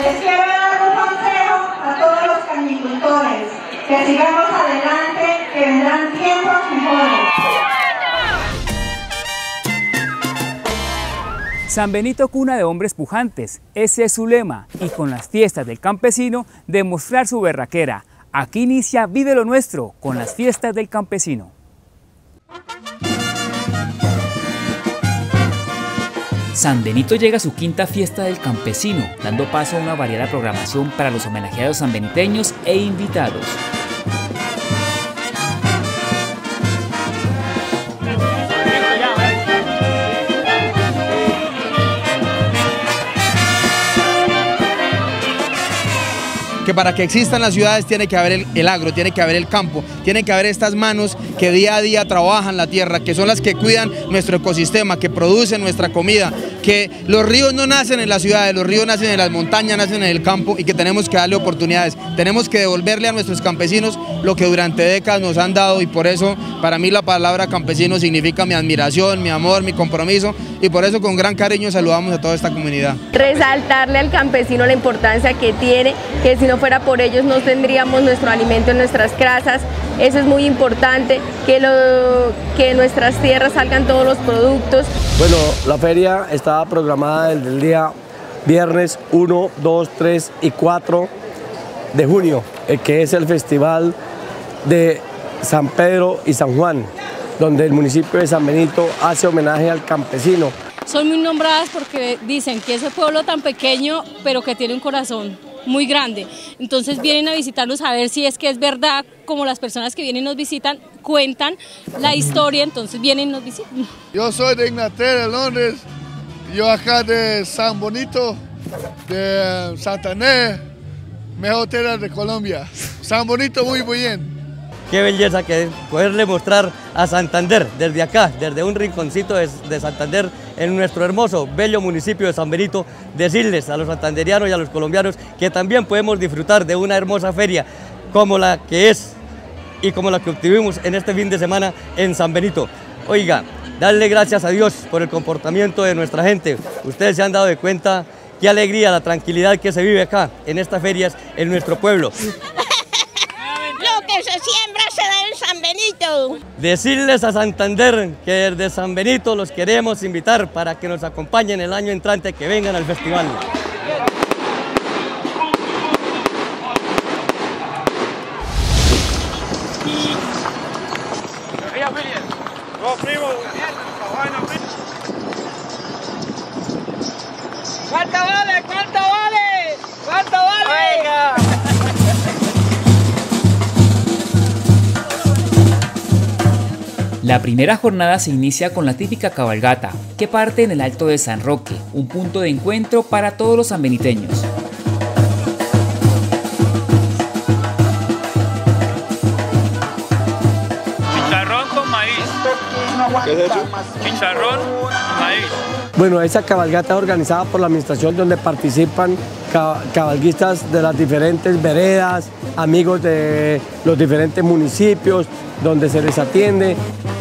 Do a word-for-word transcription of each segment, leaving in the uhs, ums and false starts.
Les quiero dar un consejo a todos los cañicultores, que sigamos adelante, que vendrán tiempos mejores. San Benito, cuna de hombres pujantes, ese es su lema, y con las fiestas del campesino, demostrar su berraquera. Aquí inicia Vive lo Nuestro, con las fiestas del campesino. San Benito llega a su quinta fiesta del campesino, dando paso a una variada programación para los homenajeados sanbeniteños e invitados. Que para que existan las ciudades tiene que haber el, el agro, tiene que haber el campo, tiene que haber estas manos que día a día trabajan la tierra, que son las que cuidan nuestro ecosistema, que producen nuestra comida, que los ríos no nacen en las ciudades, los ríos nacen en las montañas, nacen en el campo y que tenemos que darle oportunidades, tenemos que devolverle a nuestros campesinos lo que durante décadas nos han dado y por eso para mí la palabra campesino significa mi admiración, mi amor, mi compromiso y por eso con gran cariño saludamos a toda esta comunidad. Resaltarle al campesino la importancia que tiene, que si no fuera por ellos no tendríamos nuestro alimento en nuestras casas, eso es muy importante, que, lo, que en nuestras tierras salgan todos los productos. Bueno, la feria estaba programada desde el día viernes uno, dos, tres y cuatro de junio, que es el festival de San Pedro y San Juan, donde el municipio de San Benito hace homenaje al campesino. Son muy nombradas porque dicen que ese pueblo tan pequeño, pero que tiene un corazón muy grande, entonces vienen a visitarnos a ver si es que es verdad, como las personas que vienen y nos visitan, cuentan la historia, entonces vienen y nos visitan. Yo soy de Inglaterra, Londres, yo acá de San Benito, de Santander, mejor tierra de Colombia. San Benito muy bien. Qué belleza que poderle mostrar a Santander desde acá, desde un rinconcito de, de Santander, en nuestro hermoso, bello municipio de San Benito, decirles a los santanderianos y a los colombianos que también podemos disfrutar de una hermosa feria como la que es y como la que obtuvimos en este fin de semana en San Benito. Oiga, darle gracias a Dios por el comportamiento de nuestra gente. Ustedes se han dado de cuenta qué alegría, la tranquilidad que se vive acá en estas ferias en nuestro pueblo. Lo que se siembra se da en San Benito. Decirles a Santander que desde San Benito los queremos invitar para que nos acompañen el año entrante, que vengan al festival. ¿Cuánto vale? ¿Cuánto vale? ¿Cuánto vale? Oiga. La primera jornada se inicia con la típica cabalgata, que parte en el Alto de San Roque, un punto de encuentro para todos los sanbeniteños. Chicharrón con maíz. ¿Qué es eso? Chicharrón con maíz. Bueno, esa cabalgata es organizada por la administración donde participan cabalguistas de las diferentes veredas, amigos de los diferentes municipios, donde se les atiende.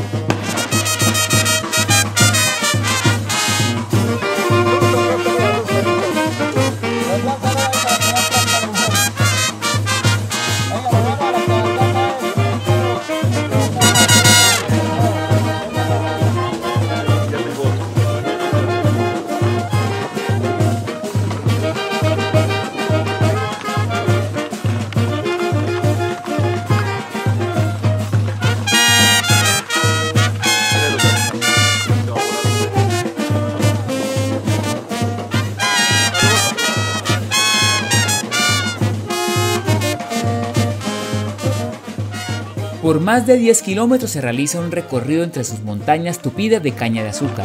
Por más de diez kilómetros se realiza un recorrido entre sus montañas tupidas de caña de azúcar.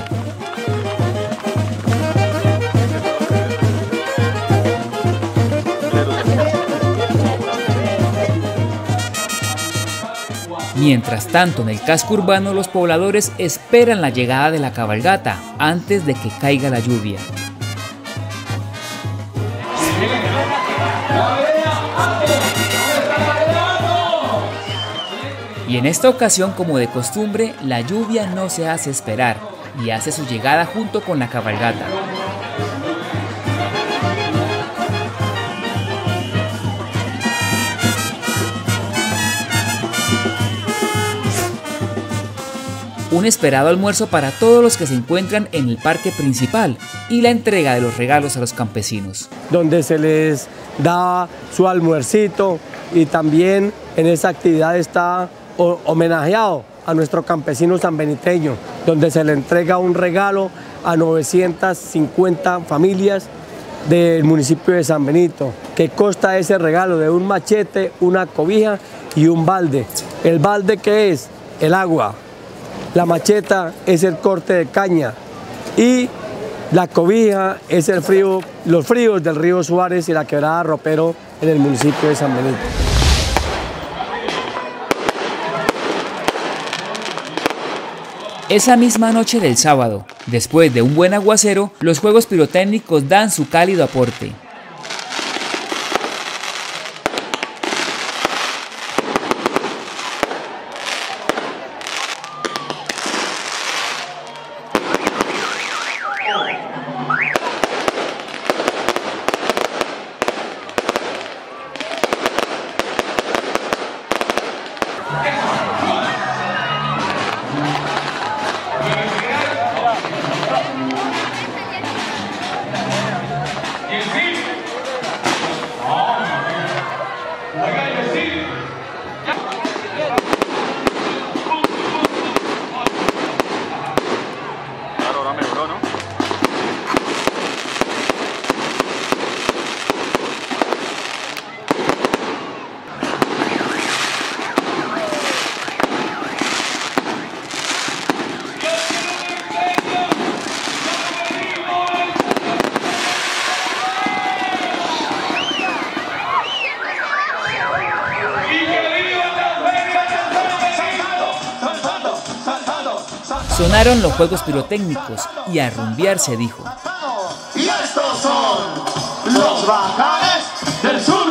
Mientras tanto, en el casco urbano los pobladores esperan la llegada de la cabalgata antes de que caiga la lluvia. Y en esta ocasión, como de costumbre, la lluvia no se hace esperar y hace su llegada junto con la cabalgata. un esperado almuerzo para todos los que se encuentran en el parque principal y la entrega de los regalos a los campesinos. Donde se les da su almuercito y también en esa actividad está homenajeado a nuestro campesino sanbeniteño, donde se le entrega un regalo a novecientas cincuenta familias del municipio de San Benito, que consta ese regalo de un machete, una cobija y un balde. ¿El balde qué es? El agua. La macheta es el corte de caña y la cobija es el frío, los fríos del río Suárez y la quebrada Ropero en el municipio de San Benito. Esa misma noche del sábado, después de un buen aguacero, los juegos pirotécnicos dan su cálido aporte. Sonaron los juegos pirotécnicos y a rumbear se dijo. Y estos son los bacanes del sur.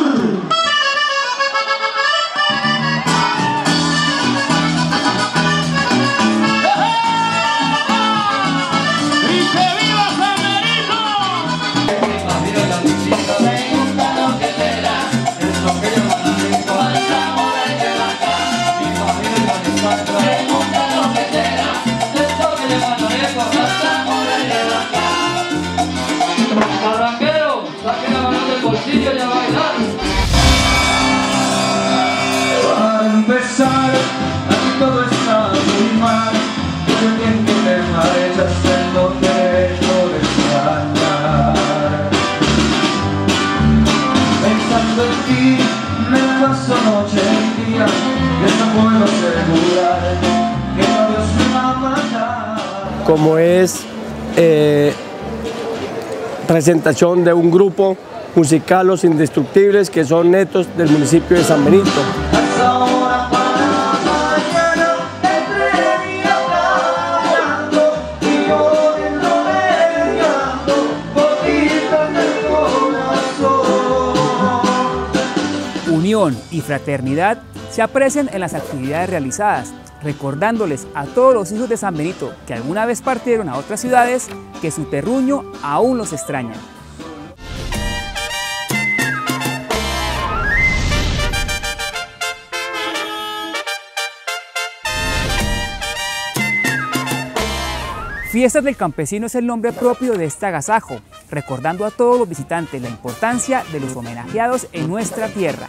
Para empezar, aquí todo está muy mal. Por el tiempo te marechas en donde dejo de extrañar. Pensando en ti, me paso noche y día, y no puedo asegurar que no Dios me va a matar. Como es eh, presentación de un grupo musical Los Indestructibles, que son netos del municipio de San Benito. Unión y fraternidad se aprecian en las actividades realizadas, recordándoles a todos los hijos de San Benito que alguna vez partieron a otras ciudades que su terruño aún los extraña. Fiestas del Campesino es el nombre propio de este agasajo, recordando a todos los visitantes la importancia de los homenajeados en nuestra tierra.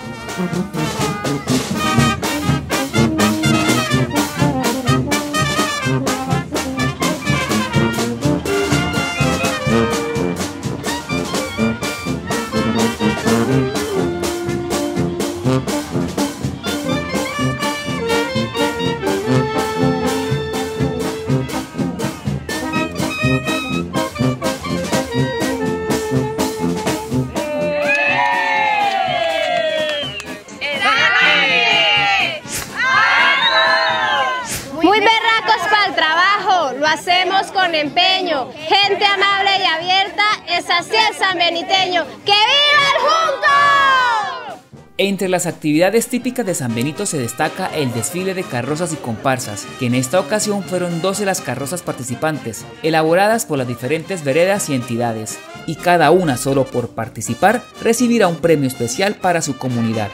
Lo hacemos con empeño, gente amable y abierta, es así el sanbeniteño. ¡Que viva el Junco! Entre las actividades típicas de San Benito se destaca el desfile de carrozas y comparsas, que en esta ocasión fueron doce las carrozas participantes, elaboradas por las diferentes veredas y entidades, y cada una solo por participar recibirá un premio especial para su comunidad.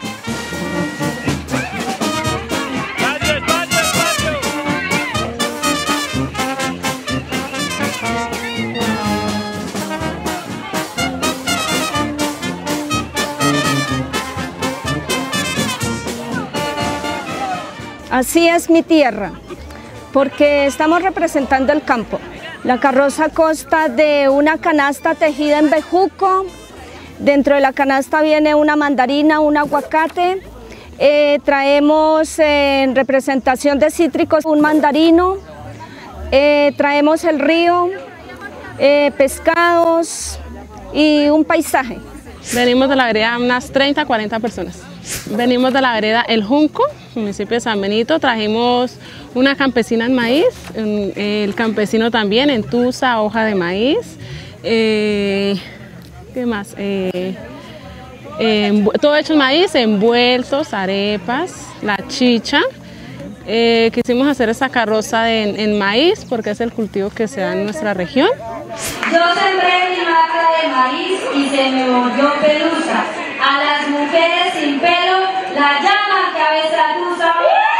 Así es mi tierra, porque estamos representando el campo. La carroza consta de una canasta tejida en bejuco, dentro de la canasta viene una mandarina, un aguacate, eh, traemos eh, en representación de cítricos un mandarino, eh, traemos el río, eh, pescados y un paisaje. Venimos de la vereda unas treinta, cuarenta personas. Venimos de la vereda El Junco, municipio de San Benito, trajimos una campesina en maíz, el campesino también en tusa, hoja de maíz, eh, ¿qué más? Eh, eh, todo hecho en maíz, envueltos, arepas, la chicha. Eh, quisimos hacer esta carroza de, en, en maíz porque es el cultivo que se da en nuestra región. Yo sembré mi macra de maíz y se me volvió pelusa. A las mujeres sin pelo la llaman cabeza tusa.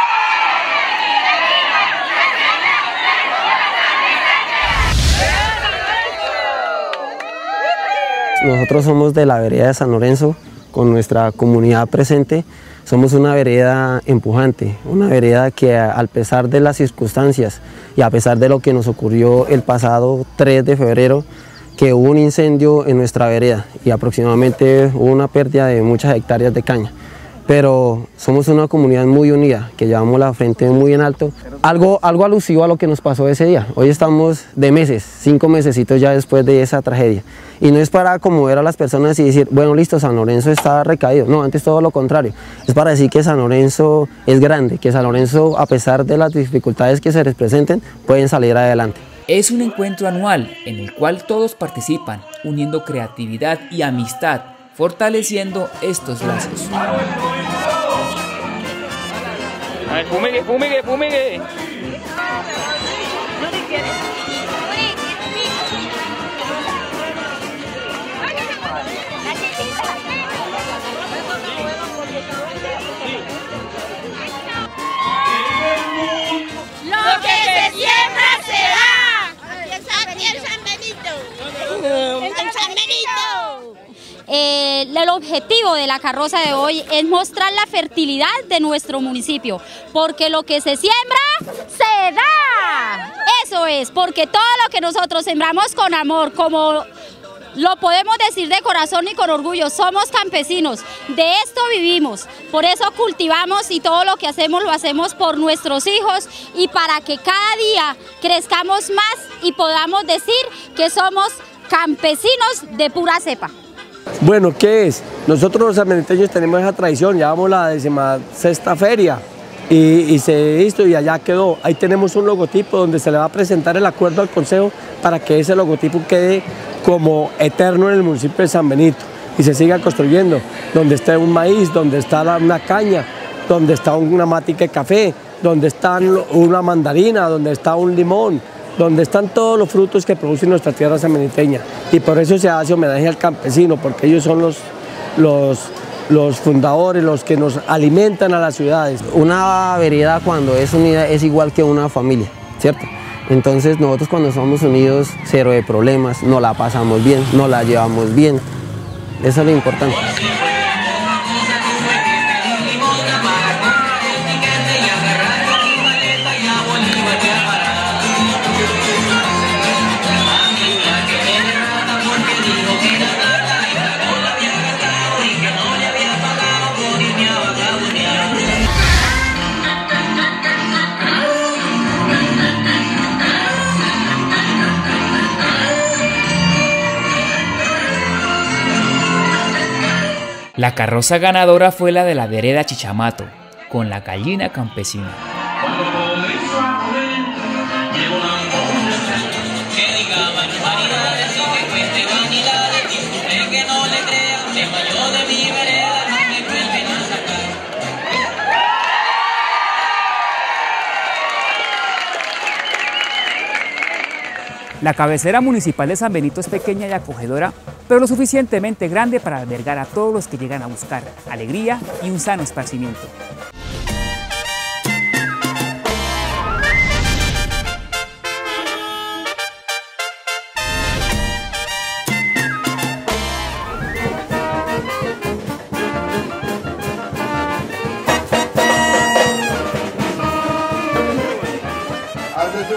Nosotros somos de la vereda de San Lorenzo, con nuestra comunidad presente. Somos una vereda empujante, una vereda que a pesar de las circunstancias y a pesar de lo que nos ocurrió el pasado tres de febrero, que hubo un incendio en nuestra vereda y aproximadamente hubo una pérdida de muchas hectáreas de caña. Pero somos una comunidad muy unida, que llevamos la frente muy en alto. Algo, algo alusivo a lo que nos pasó ese día. Hoy estamos de meses, cinco mesecitos ya después de esa tragedia. Y no es para conmover a las personas y decir, bueno, listo, San Lorenzo está recaído. No, antes todo lo contrario. Es para decir que San Lorenzo es grande, que San Lorenzo, a pesar de las dificultades que se les presenten, pueden salir adelante. Es un encuentro anual en el cual todos participan, uniendo creatividad y amistad, fortaleciendo estos lazos. A ver, fumigue, fumigue, fumigue. Lo que se siembra se da. Aquí en San Benito. En San Benito. Eh, el objetivo de la carroza de hoy es mostrar la fertilidad de nuestro municipio, porque lo que se siembra, se da. Eso es, porque todo lo que nosotros sembramos con amor, como lo podemos decir de corazón y con orgullo, somos campesinos, de esto vivimos, por eso cultivamos y todo lo que hacemos lo hacemos por nuestros hijos y para que cada día crezcamos más y podamos decir que somos campesinos de pura cepa. Bueno, ¿qué es? Nosotros los sanbeniteños tenemos esa tradición, llevamos la decimasexta feria y, y se hizo y allá quedó. Ahí tenemos un logotipo donde se le va a presentar el acuerdo al Consejo para que ese logotipo quede como eterno en el municipio de San Benito y se siga construyendo, donde esté un maíz, donde está una caña, donde está una matica de café, donde está una mandarina, donde está un limón, donde están todos los frutos que produce nuestra tierra sanbeniteña. Y por eso se hace homenaje al campesino, porque ellos son los, los, los fundadores, los que nos alimentan a las ciudades. Una vereda cuando es unida es igual que una familia, ¿cierto? Entonces nosotros cuando somos unidos, cero de problemas, nos la pasamos bien, nos la llevamos bien. Eso es lo importante. La carroza ganadora fue la de la vereda Chichamato, con la gallina campesina. La cabecera municipal de San Benito es pequeña y acogedora, pero lo suficientemente grande para albergar a todos los que llegan a buscar alegría y un sano esparcimiento.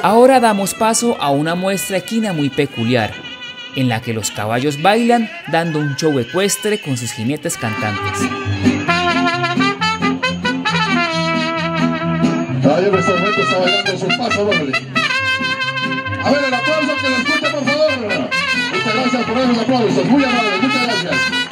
Ahora damos paso a una muestra equina muy peculiar, en la que los caballos bailan dando un show ecuestre con sus jinetes cantantes. Caballo en este momento está bailando su paso doble. A ver, el aplauso que lo escuche, por favor. Muchas gracias por esos aplausos, muy amables, muchas gracias.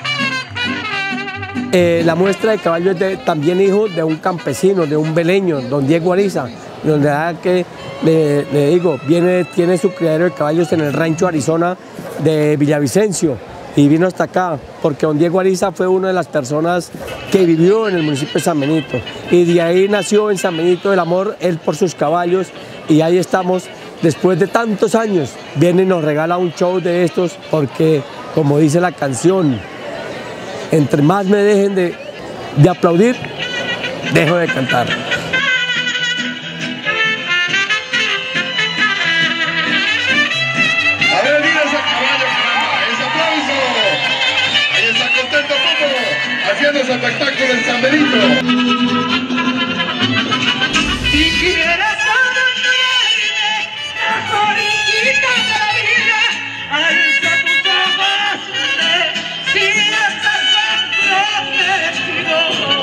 Eh, la muestra de caballo es de, también hijo de un campesino, de un veleño, don Diego Ariza, donde que le, le digo, viene, tiene su criadero de caballos en el rancho Arizona de Villavicencio y vino hasta acá porque don Diego Ariza fue una de las personas que vivió en el municipio de San Benito y de ahí nació en San Benito el amor, él por sus caballos, y ahí estamos después de tantos años. Viene y nos regala un show de estos porque, como dice la canción, entre más me dejen de, de aplaudir, dejo de cantar. Haciendo su espectáculo en San Benito. Si quieres conocerme, mejor quita la vida, alza tus ojos, si estás comprometido.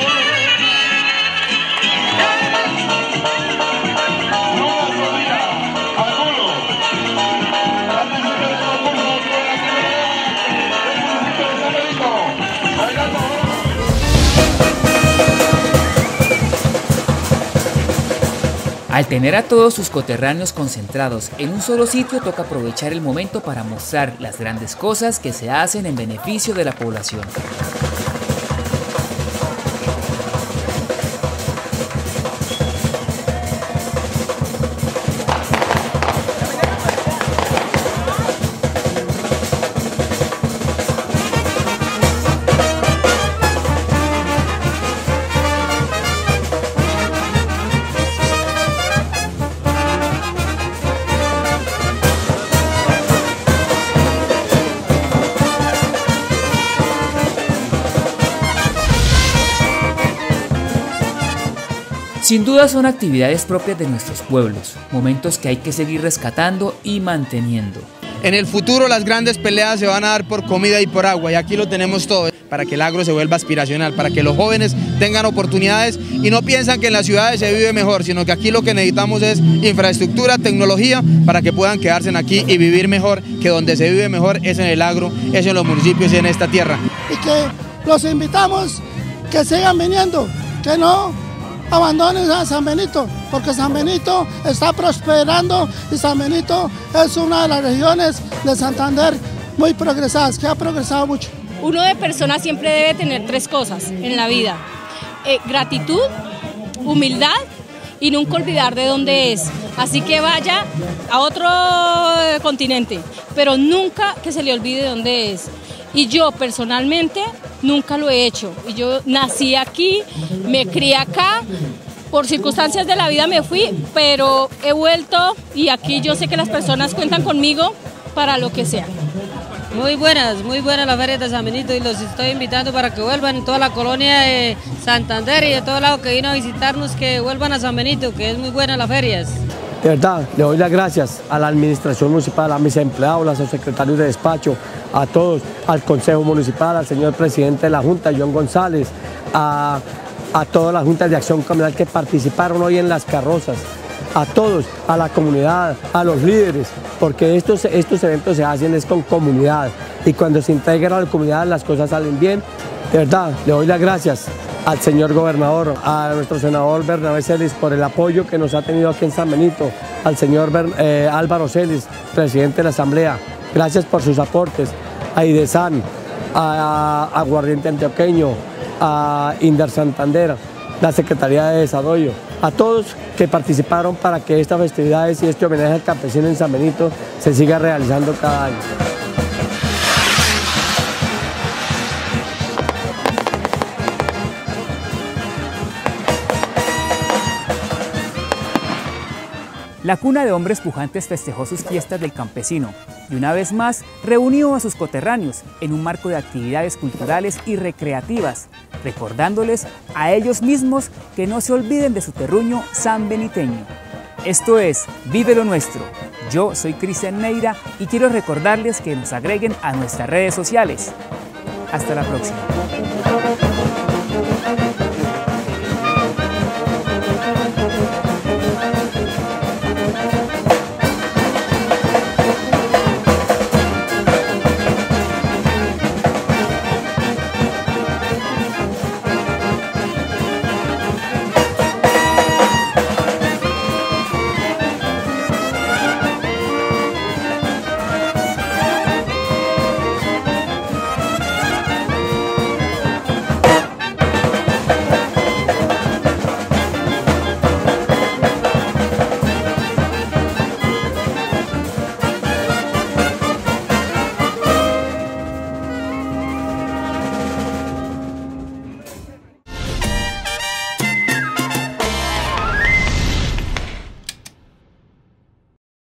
Al tener a todos sus coterráneos concentrados en un solo sitio, toca aprovechar el momento para mostrar las grandes cosas que se hacen en beneficio de la población. Sin duda son actividades propias de nuestros pueblos, momentos que hay que seguir rescatando y manteniendo. En el futuro las grandes peleas se van a dar por comida y por agua, y aquí lo tenemos todo, para que el agro se vuelva aspiracional, para que los jóvenes tengan oportunidades y no piensan que en las ciudades se vive mejor, sino que aquí lo que necesitamos es infraestructura, tecnología, para que puedan quedarse aquí y vivir mejor, que donde se vive mejor es en el agro, es en los municipios y en esta tierra. Y que los invitamos que sigan viniendo, que no abandonen a San Benito, porque San Benito está prosperando y San Benito es una de las regiones de Santander muy progresadas, que ha progresado mucho. Uno de persona siempre debe tener tres cosas en la vida: eh, gratitud, humildad y nunca olvidar de dónde es. Así que vaya a otro continente, pero nunca que se le olvide de dónde es. Y yo personalmente nunca lo he hecho. Y yo nací aquí, me crié acá, por circunstancias de la vida me fui, pero he vuelto y aquí yo sé que las personas cuentan conmigo para lo que sea. Muy buenas, muy buenas las ferias de San Benito y los estoy invitando para que vuelvan en toda la colonia de Santander y de todo lado que vino a visitarnos, que vuelvan a San Benito, que es muy buena las ferias. De verdad, le doy las gracias a la administración municipal, a mis empleados, a los secretarios de despacho, a todos, al Consejo Municipal, al señor presidente de la Junta, John González, a, a todas las juntas de acción comunal que participaron hoy en las carrozas, a todos, a la comunidad, a los líderes, porque estos, estos eventos se hacen es con comunidad y cuando se integra a la comunidad las cosas salen bien. De verdad, le doy las gracias al señor gobernador, a nuestro senador Bernabé Celis por el apoyo que nos ha tenido aquí en San Benito, al señor Ber, eh, Álvaro Celis, presidente de la Asamblea, gracias por sus aportes, a IDESAN, a, a Aguardiente Antioqueño, a Inder Santander, la Secretaría de Desarrollo, a todos que participaron para que estas festividades y este homenaje al campesino en San Benito se siga realizando cada año. La cuna de hombres pujantes festejó sus fiestas del campesino y una vez más reunió a sus coterráneos en un marco de actividades culturales y recreativas, recordándoles a ellos mismos que no se olviden de su terruño sanbeniteño. Esto es Vive lo Nuestro. Yo soy Cristian Neira y quiero recordarles que nos agreguen a nuestras redes sociales. Hasta la próxima.